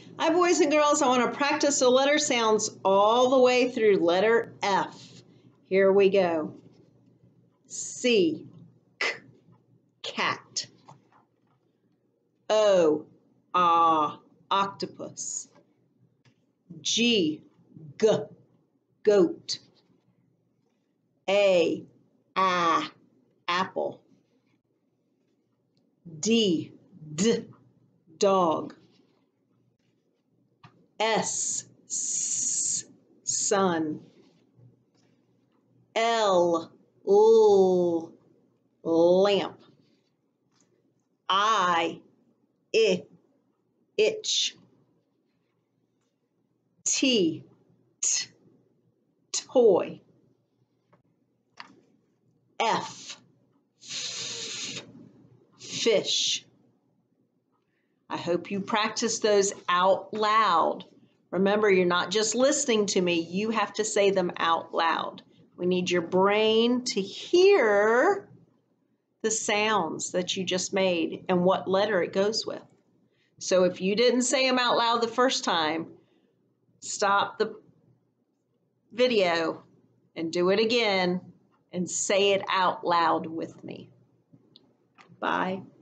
Hi, boys and girls. I want to practice the letter sounds all the way through letter F. Here we go. C, k, cat. O, octopus. G, g, goat. A, apple. D, dog. S, sun. L, lamp. I, itch. T, toy. F, fish. I hope you practice those out loud. Remember, you're not just listening to me, you have to say them out loud. We need your brain to hear the sounds that you just made and what letter it goes with. So if you didn't say them out loud the first time, stop the video and do it again and say it out loud with me. Bye.